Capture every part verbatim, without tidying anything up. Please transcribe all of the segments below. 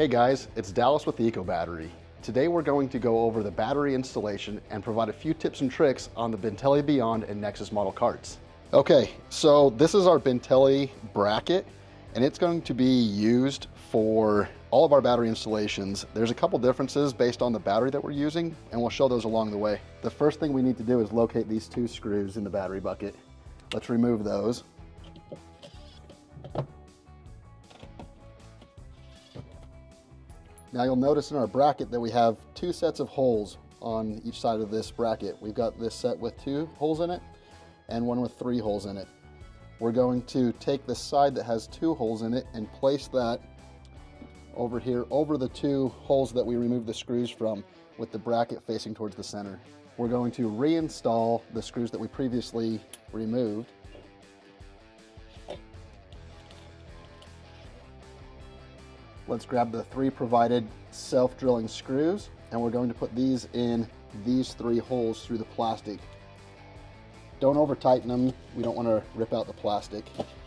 Hey guys, it's Dallas with the Eco Battery. Today we're going to go over the battery installation and provide a few tips and tricks on the Bintelli Beyond and Nexus model carts. Okay, so this is our Bintelli bracket and it's going to be used for all of our battery installations. There's a couple differences based on the battery that we're using and we'll show those along the way. The first thing we need to do is locate these two screws in the battery bucket. Let's remove those. Now you'll notice in our bracket that we have two sets of holes on each side of this bracket. We've got this set with two holes in it and one with three holes in it. We're going to take the side that has two holes in it and place that over here over the two holes that we removed the screws from, with the bracket facing towards the center. We're going to reinstall the screws that we previously removed. Let's grab the three provided self-drilling screws and we're going to put these in these three holes through the plastic. Don't over tighten them, we don't want to rip out the plastic.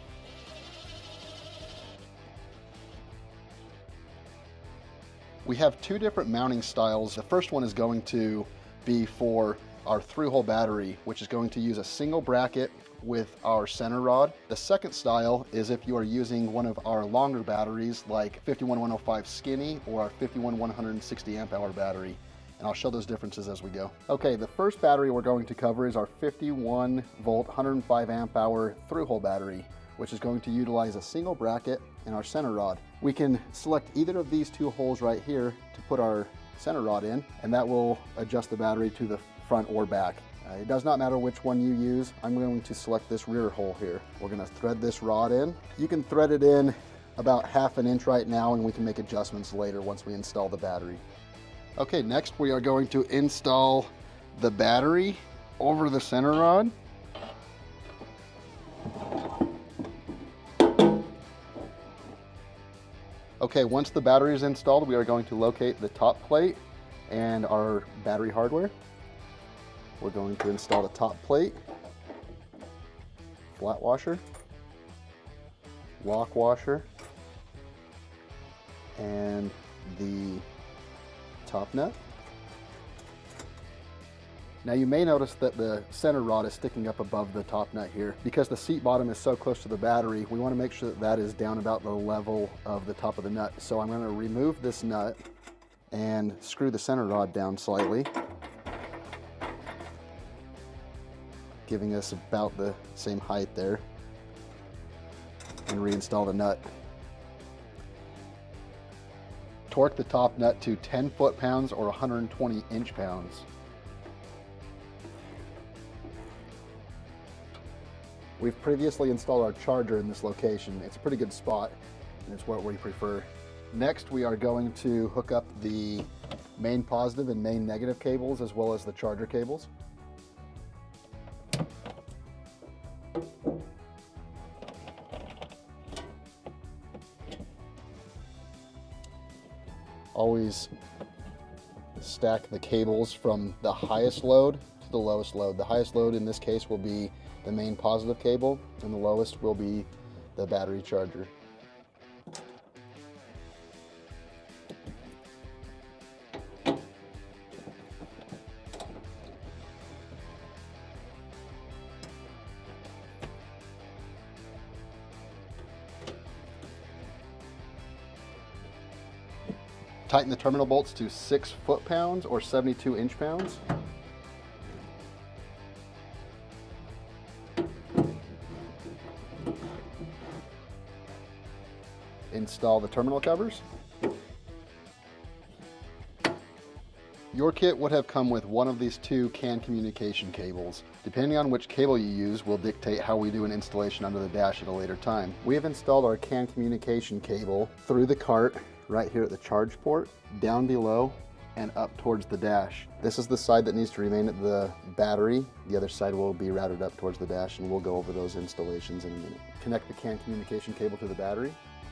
We have two different mounting styles. The first one is going to be for our through-hole battery, which is going to use a single bracket with our center rod. The second style is if you are using one of our longer batteries like fifty-one one oh five skinny or our fifty-one one sixty amp hour battery. And I'll show those differences as we go. Okay, the first battery we're going to cover is our fifty-one volt one hundred five amp hour through-hole battery, which is going to utilize a single bracket and our center rod. We can select either of these two holes right here to put our center rod in, and that will adjust the battery to the front or back. Uh, it does not matter which one you use. I'm going to select this rear hole here. We're going to thread this rod in. You can thread it in about half an inch right now and we can make adjustments later once we install the battery. Okay, next we are going to install the battery over the center rod. Okay, once the battery is installed, we are going to locate the top plate and our battery hardware. We're going to install the top plate, flat washer, lock washer, and the top nut. Now you may notice that the center rod is sticking up above the top nut here. Because the seat bottom is so close to the battery, we want to make sure that that is down about the level of the top of the nut. So I'm going to remove this nut and screw the center rod down slightly, giving us about the same height there, and reinstall the nut. Torque the top nut to ten foot pounds or one hundred twenty inch pounds. We've previously installed our charger in this location. It's a pretty good spot and it's what we prefer. Next, we are going to hook up the main positive and main negative cables as well as the charger cables. Always stack the cables from the highest load to the lowest load. The highest load in this case will be the main positive cable and the lowest will be the battery charger. Tighten the terminal bolts to six foot pounds or seventy-two inch pounds. Install the terminal covers. Your kit would have come with one of these two C A N communication cables. Depending on which cable you use will dictate how we do an installation under the dash at a later time. We have installed our C A N communication cable through the cart right here at the charge port, down below, and up towards the dash. This is the side that needs to remain at the battery. The other side will be routed up towards the dash, and we'll go over those installations in a minute. Connect the C A N communication cable to the battery.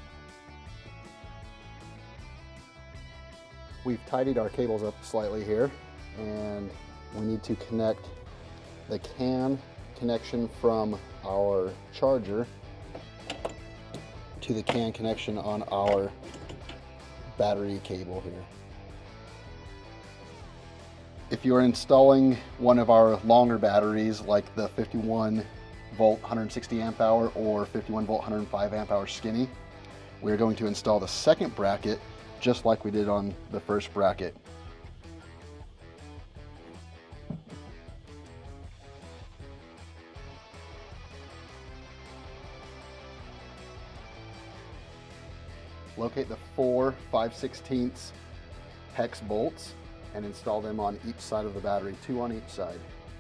We've tidied our cables up slightly here, and we need to connect the C A N connection from our charger to the C A N connection on our battery cable here. If you're installing one of our longer batteries, like the fifty-one volt one hundred sixty amp hour or fifty-one volt one hundred five amp hour skinny, we're going to install the second bracket just like we did on the first bracket. Locate the four five sixteenths hex bolts and install them on each side of the battery, two on each side.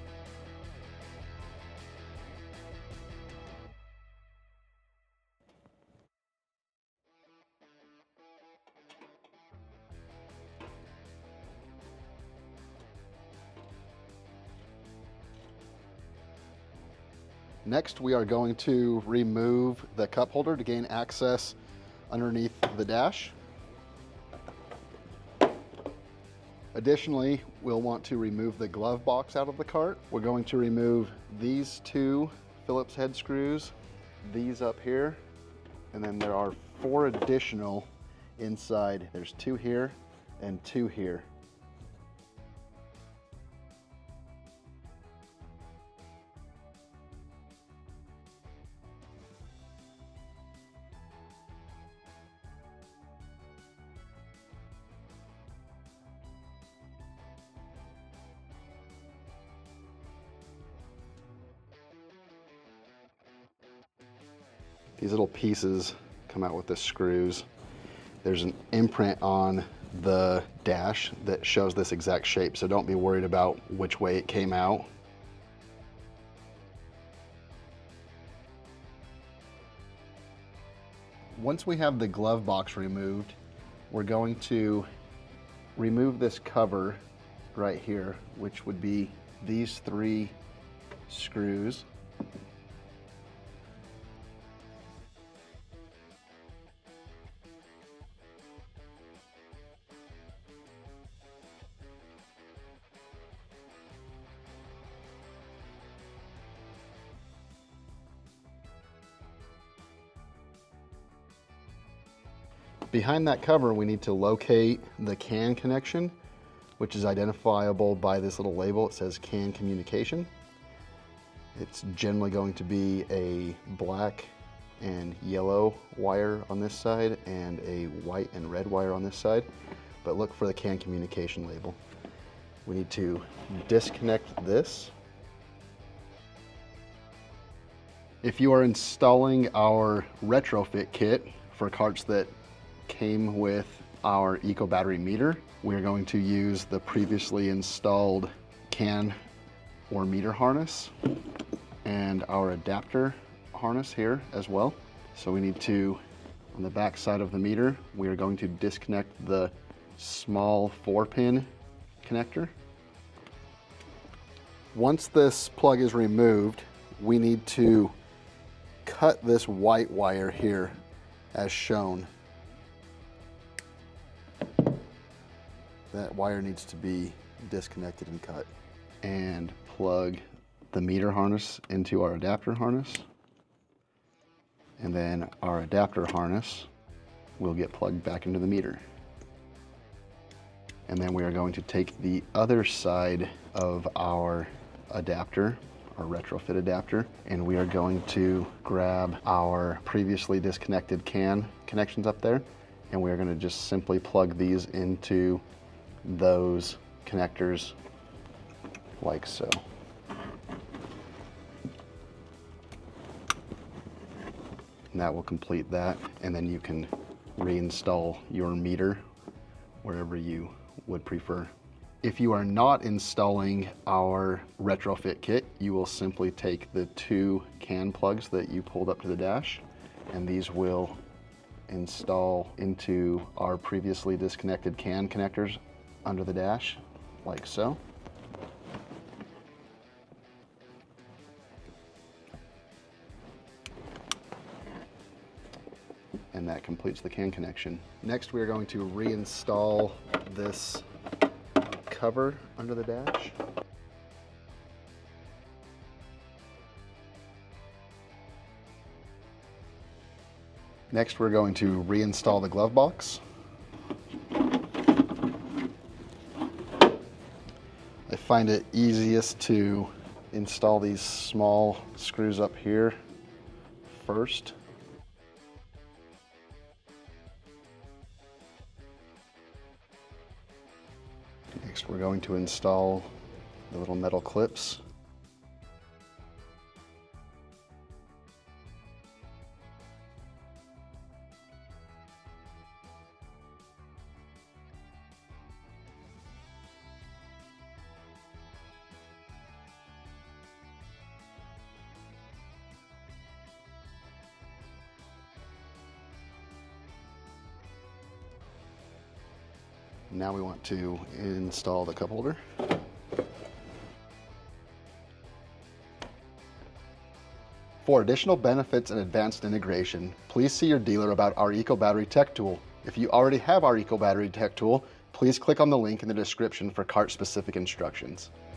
Next, we are going to remove the cup holder to gain access underneath the dash. Additionally, we'll want to remove the glove box out of the cart. We're going to remove these two Phillips head screws, these up here, and then there are four additional inside. There's two here and two here. These little pieces come out with the screws. There's an imprint on the dash that shows this exact shape, so don't be worried about which way it came out. Once we have the glove box removed, we're going to remove this cover right here, which would be these three screws. Behind that cover, we need to locate the CAN connection, which is identifiable by this little label. It says CAN communication. It's generally going to be a black and yellow wire on this side and a white and red wire on this side, but look for the CAN communication label. We need to disconnect this. If you are installing our retrofit kit for carts that came with our eco battery meter, we're going to use the previously installed CAN or meter harness and our adapter harness here as well. So we need to, on the back side of the meter, we are going to disconnect the small four pin connector. Once this plug is removed, we need to cut this white wire here as shown. That wire needs to be disconnected and cut. And plug the meter harness into our adapter harness. And then our adapter harness will get plugged back into the meter. And then we are going to take the other side of our adapter, our retrofit adapter, and we are going to grab our previously disconnected CAN connections up there, and we are going to just simply plug these into those connectors like so. And that will complete that, and then you can reinstall your meter wherever you would prefer. If you are not installing our retrofit kit, you will simply take the two CAN plugs that you pulled up to the dash, and these will install into our previously disconnected CAN connectors under the dash, like so. And that completes the CAN connection. Next, we are going to reinstall this cover under the dash. Next, we're going to reinstall the glove box. I find it easiest to install these small screws up here first. Next, we're going to install the little metal clips. Now we want to install the cup holder. For additional benefits and advanced integration, please see your dealer about our Eco Battery Tech Tool. If you already have our Eco Battery Tech Tool, please click on the link in the description for cart-specific instructions.